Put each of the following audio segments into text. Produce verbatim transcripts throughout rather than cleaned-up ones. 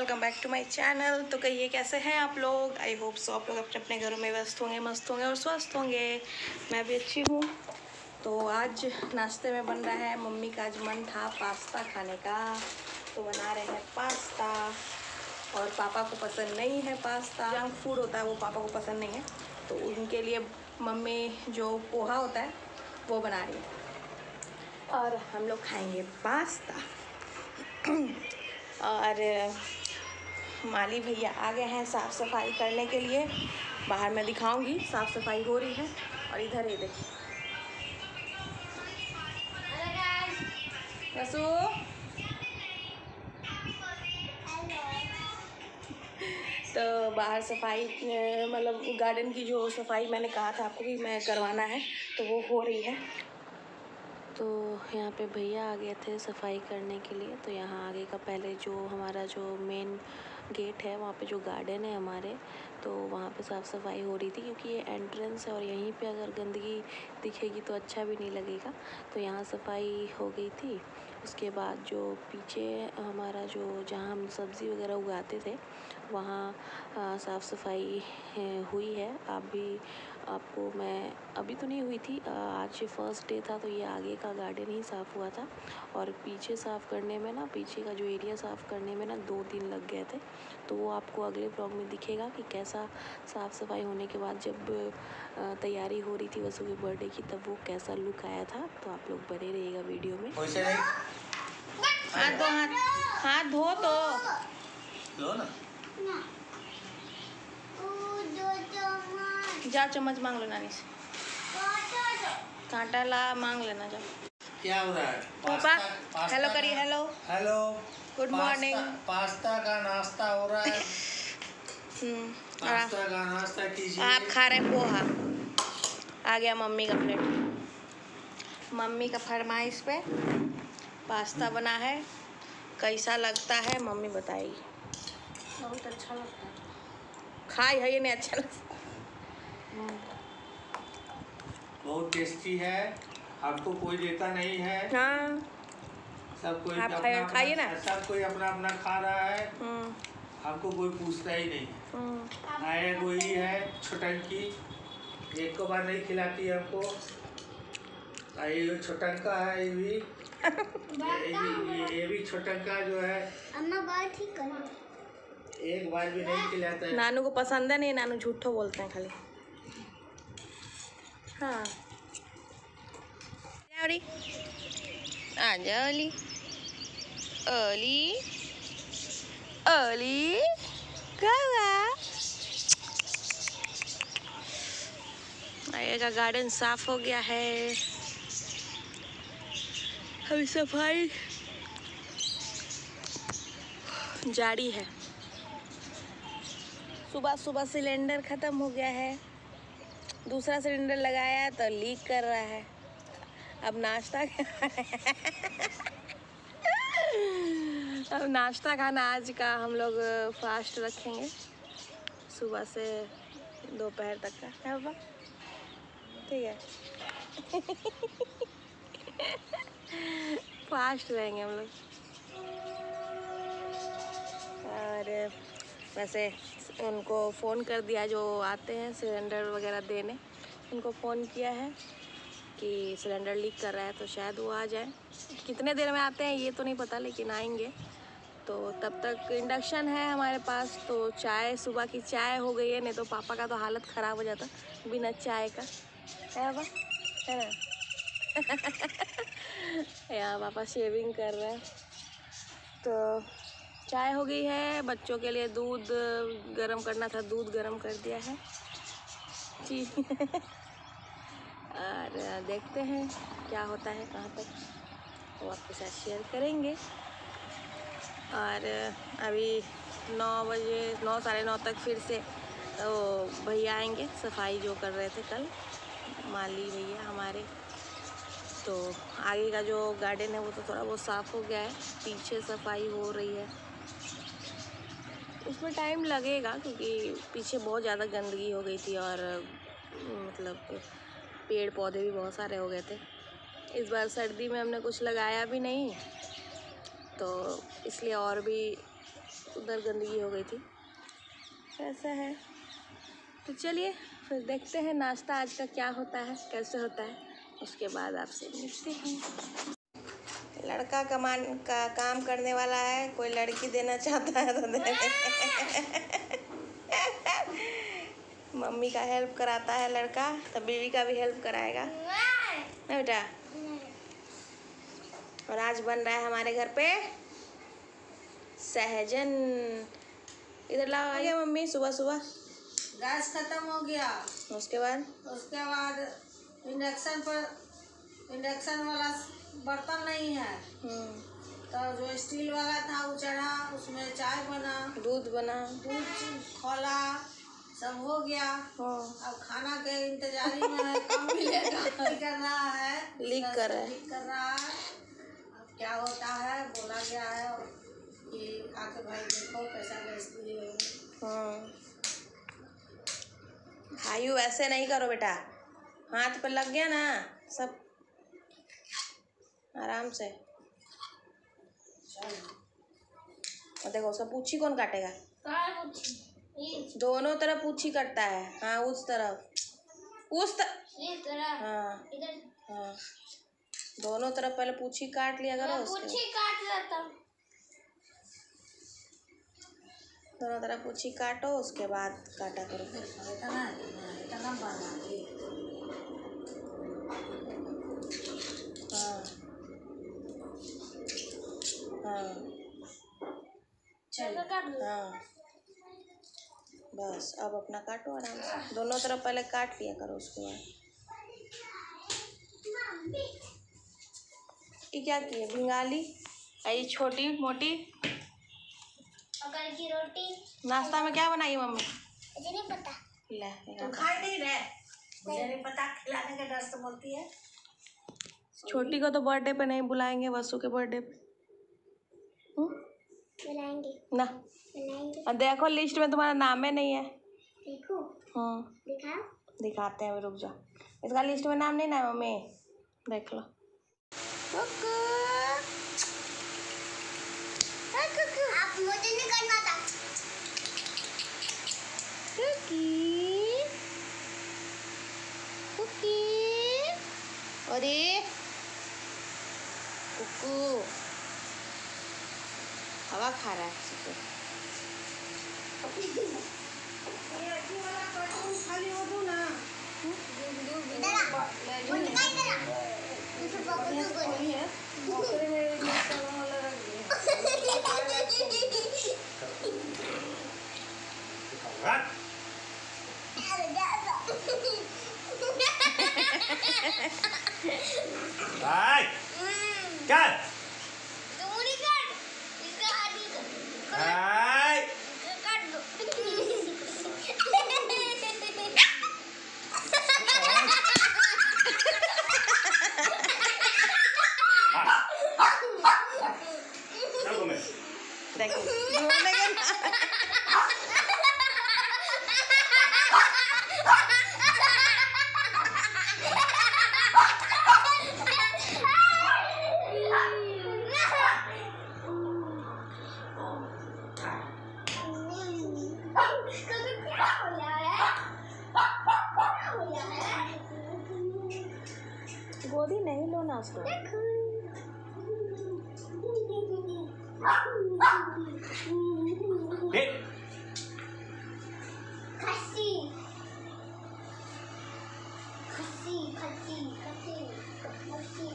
Welcome back to my channel. तो कहिए कैसे हैं आप लोग। आई होप सो आप लोग अपने अपने घरों में व्यस्त होंगे, मस्त होंगे और स्वस्थ होंगे। मैं भी अच्छी हूँ। तो आज नाश्ते में बन रहा है, मम्मी का आज मन था पास्ता खाने का, तो बना रहे हैं पास्ता। और पापा को पसंद नहीं है पास्ता, जंक फूड होता है वो पापा को पसंद नहीं है, तो उनके लिए मम्मी जो पोहा होता है वो बना रही है और हम लोग खाएंगे पास्ता। और माली भैया आ गए हैं साफ़ सफाई करने के लिए। बाहर मैं दिखाऊंगी, साफ़ सफाई हो रही है। और इधर ये देखिए रसू, तो बाहर सफाई मतलब गार्डन की जो सफाई मैंने कहा था आपको कि मैं करवाना है, तो वो हो रही है। तो यहाँ पे भैया आ गए थे सफाई करने के लिए। तो यहाँ आगे का पहले जो हमारा जो मेन गेट है, वहाँ पे जो गार्डन है हमारे, तो वहाँ पे साफ़ सफाई हो रही थी, क्योंकि ये एंट्रेंस है और यहीं पे अगर गंदगी दिखेगी तो अच्छा भी नहीं लगेगा। तो यहाँ सफाई हो गई थी। उसके बाद जो पीछे हमारा जो जहाँ हम सब्ज़ी वगैरह उगाते थे, वहाँ साफ़ सफाई हुई है। आप भी आपको मैं अभी तो नहीं हुई थी, आज फर्स्ट डे था, तो ये आगे का गार्डन ही साफ़ हुआ था। और पीछे साफ़ करने में ना, पीछे का जो एरिया साफ़ करने में ना दो दिन लग गए थे। तो वो आपको अगले ब्लॉग में दिखेगा कि कैसा साफ़ सफाई होने के बाद जब तैयारी हो रही थी वसु के बर्थडे की, तब वो कैसा लुक आया था। तो आप लोग बने रहिएगा वीडियो में। हाथ धो, हाथ हाथ धो तो लो ना। जा चम्मच मांग लो नानी से, कांटा ला मांग लेना। जा क्या हो रहा है? पापा हेलो करिए। Hello hello, good morning. Pasta का नाश्ता हो रहा है। हम्म पास्ता का नाश्ता कीजिए। आप खा रहे हैं पोहा। आ गया मम्मी का प्लेट। मम्मी का फरमाइश पे पास्ता बना है। कैसा लगता है मम्मी बताइए। बहुत अच्छा लगता है। खाई है ये नहीं अच्छा लगता। बहुत टेस्टी है। आपको कोई देता नहीं है। हाँ सब कोई आप अपना खाइए ना। सब कोई अपना अपना खा रहा है। आपको कोई पूछता ही नहीं। आए वही है छोटंकी, एक को बार नहीं खिलाती हमको। ये छोटंका है, ये भी ये, ये भी छोटंका जो है अम्मा बात ही कर, एक बार भी नहीं खिलाता है। नानू को पसंद है नहीं, नानू झूठो बोलते हैं खाली। हाँ आ जा ओली ओली ओली का गार्डन साफ हो गया है। अभी सफाई जारी है। सुबह सुबह सिलेंडर खत्म हो गया है, दूसरा सिलेंडर लगाया तो लीक कर रहा है। अब नाश्ता अब नाश्ता खाना आज का हम लोग फास्ट रखेंगे, सुबह से दोपहर तक का है बाबा, ठीक है। फास्ट रहेंगे हम लोग। और वैसे उनको फ़ोन कर दिया, जो आते हैं सिलेंडर वगैरह देने, उनको फ़ोन किया है कि सिलेंडर लीक कर रहा है, तो शायद वो आ जाए। कितने देर में आते हैं ये तो नहीं पता, लेकिन आएंगे। तो तब तक इंडक्शन है हमारे पास, तो चाय, सुबह की चाय हो गई है, नहीं तो पापा का तो हालत ख़राब हो जाता बिना चाय का, है पापा, है ना। यहाँ पापा शेविंग कर रहे हैं। तो चाय हो गई है, बच्चों के लिए दूध गरम करना था, दूध गरम कर दिया है जी। और देखते हैं क्या होता है, कहाँ तक वो आपके साथ शेयर करेंगे। और अभी नौ बजे नौ साढ़े नौ तक फिर से वो भैया आएंगे, सफाई जो कर रहे थे कल, माली भैया हमारे। तो आगे का जो गार्डन है वो तो थोड़ा बहुत साफ़ हो गया है, पीछे सफाई हो रही है। उसमें टाइम लगेगा क्योंकि पीछे बहुत ज़्यादा गंदगी हो गई थी, और मतलब पेड़ पौधे भी बहुत सारे हो गए थे। इस बार सर्दी में हमने कुछ लगाया भी नहीं, तो इसलिए और भी उधर गंदगी हो गई थी। ऐसा है। तो चलिए फिर देखते हैं नाश्ता आज का क्या होता है, कैसे होता है, उसके बाद आपसे मिलते हैं। लड़का कमान का काम करने वाला है, कोई लड़की देना चाहता है तो दे। मम्मी का हेल्प कराता है लड़का, तो बीवी का भी हेल्प कराएगा ना बेटा। और आज बन रहा है हमारे घर पे सहजन। इधर लाओ। आ गया मम्मी सुबह सुबह। गैस खत्म हो गया। उसके बाद उसके बाद इंडक्शन पर इंडक्शन वाला बर्तन नहीं है, तो जो स्टील वाला था वो चढ़ा, उसमें चाय बना, दूध बना, दूध खोला, सब हो गया। अब खाना के इंतजारी में है, कब मिलेगा कर रहा है, लीक कर रहा है लीक कर रहा है। अब क्या होता है, बोला गया है कि आके भाई देखो कैसा गैस दिए। हाँ आयु ऐसे नहीं करो बेटा, हाथ पे लग गया ना सब, आराम से। और देखो सब पूछी कौन काटेगा, दोनों तरफ पूछी कटता है। हाँ उस तरफ, उस तरफ, हाँ हाँ दोनों तरफ पहले पूछी काट लिया करो, उसके काट लेता। दोनों तरफ पूछी काटो, उसके बाद काटा करो। इतना इतना बना के हाँ हाँ हाँ बस अब अपना काटो आराम से, दोनों तरफ पहले काट लिया करो, उसके बाद। ये क्या किए भिंगाली, ये छोटी मोटी मकई की रोटी। नाश्ता में क्या बनाई मम्मी? मुझे नहीं पता। ले तुम खाई नहीं रहे, मुझे नहीं पता, खिलाने के डर से बोलती है। छोटी को तो बर्थडे पे नहीं बुलाएंगे, वसु के बर्थडे पे बुलाएंगे ना। बुलाएंगे। और देखो लिस्ट में तुम्हारा नाम ही नहीं है। देखो हाँ दिखाओ, दिखाते हैं, रुक जाओ। इसका लिस्ट में नाम नहीं ना मम्मी, देख लो। कुकू आप मुझे नहीं करना था। कुकी कुकी, अरे कुकू हवा खा रहा है सबको। खाली हो दो ना। भाई चल भाई देखो रोने का गोदी नहीं लो ना उसको। खस्सी खस्सी खस्सी खस्सी खस्सी।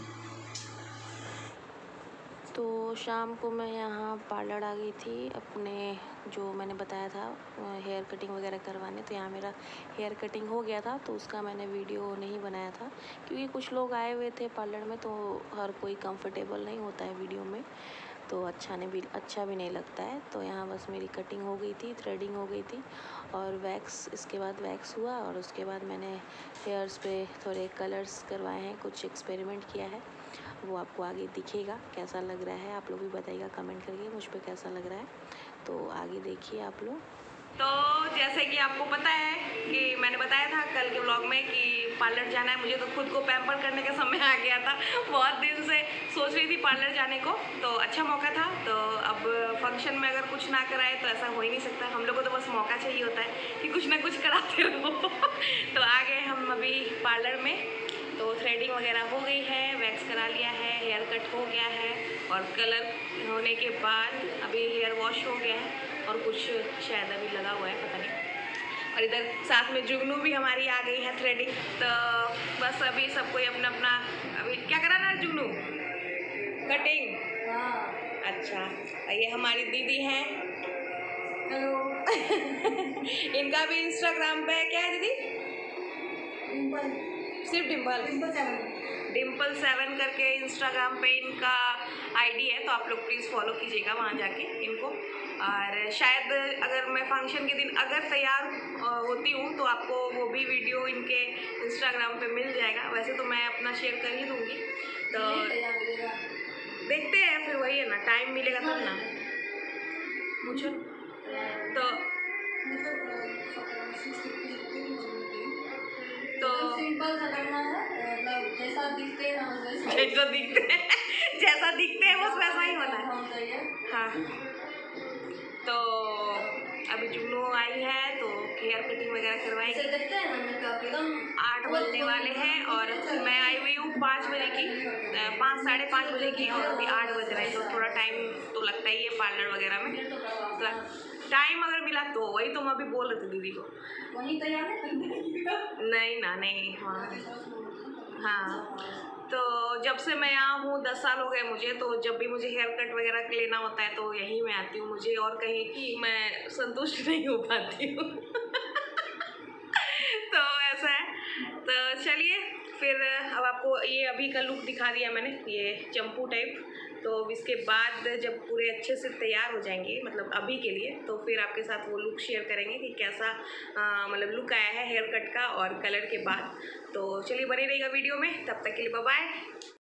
तो शाम को मैं यहाँ पार्लर आ गई थी अपने, जो मैंने बताया था हेयर कटिंग वगैरह करवाने। तो यहाँ मेरा हेयर कटिंग हो गया था, तो उसका मैंने वीडियो नहीं बनाया था क्योंकि कुछ लोग आए हुए थे पार्लर में, तो हर कोई कंफर्टेबल नहीं होता है वीडियो में, तो अच्छा नहीं भी अच्छा भी नहीं लगता है। तो यहाँ बस मेरी कटिंग हो गई थी, थ्रेडिंग हो गई थी और वैक्स, इसके बाद वैक्स हुआ और उसके बाद मैंने हेयर्स पे थोड़े कलर्स करवाए हैं, कुछ एक्सपेरिमेंट किया है, वो आपको आगे दिखेगा कैसा लग रहा है। आप लोग भी बताइएगा कमेंट करके मुझ पर कैसा लग रहा है, तो आगे देखिए आप लोग। तो जैसे कि आपको पता है कि मैंने बताया था कल के व्लॉग में कि पार्लर जाना है मुझे, तो खुद को पैम्पर करने का समय आ गया था। बहुत दिन से सोच रही थी पार्लर जाने को, तो अच्छा मौका था। तो अब फंक्शन में अगर कुछ ना कराए तो ऐसा हो ही नहीं सकता। हम लोग को तो बस मौका चाहिए होता है कि कुछ ना कुछ कराते रहो। तो आ गए हम अभी पार्लर में। तो थ्रेडिंग वगैरह हो गई है, वैक्स करा लिया है, हेयर कट हो गया है, और कलर होने के बाद अभी हेयर वॉश हो गया है, और कुछ शायद अभी लगा हुआ है, पता नहीं। और इधर साथ में जुगनू भी हमारी आ गई है थ्रेडिंग। तो बस अभी सबको अपना अपना अभी क्या कराना है जुगनू? कटिंग। अच्छा, ये हमारी दीदी हैं। हेलो। इनका भी इंस्टाग्राम पे क्या है दीदी? डिम्पल। सिर्फ Dimple. Dimple seven. Dimple seven करके इंस्टाग्राम पे इनका आईडी है, तो आप लोग प्लीज़ फॉलो कीजिएगा वहाँ जाके इनको। और शायद अगर मैं फंक्शन के दिन अगर तैयार होती हूँ तो आपको वो भी वीडियो इनके इंस्टाग्राम पे मिल जाएगा। वैसे तो मैं अपना शेयर कर ही दूँगी, तो देखते हैं फिर, वही है ना, टाइम मिलेगा तब ना। पूछो तो तो सिंपल सा करना है, मतलब जैसा दिखते हैं हम वैसा जैसा दिखते हैं जैसा दिखते हैं बस वैसा ही होना है। हाँ, तो अभी जुगनू आई है तो हेयर कटिंग वगैरह करवाएंगे। देखते हैं ना मेकअप एकदम आठ बजने वाले हैं और मैं आई हुई हूँ पाँच बजे की, पाँच साढ़े पाँच बजे की, और अभी आठ बज रहे हैं, तो थोड़ा टाइम तो लगता ही है पार्लर वगैरह में। तो टाइम अगर मिला तो वही तो मैं अभी बोल रही थी दीदी को। वहीं तैयार नहीं ना, नहीं, हाँ हाँ। तो जब से मैं यहाँ हूँ दस साल हो गए मुझे, तो जब भी मुझे हेयर कट वगैरह लेना होता है तो यहीं मैं आती हूँ। मुझे और कहीं की मैं संतुष्ट नहीं हो पाती हूँ। तो ऐसा है। तो चलिए फिर, अब आपको ये अभी का लुक दिखा दिया मैंने, ये चंपू टाइप। तो इसके बाद जब पूरे अच्छे से तैयार हो जाएंगे, मतलब अभी के लिए, तो फिर आपके साथ वो लुक शेयर करेंगे कि कैसा आ, मतलब लुक आया है हेयर कट का और कलर के बाद। तो चलिए बने रहिएगा वीडियो में, तब तक के लिए बाय बाय।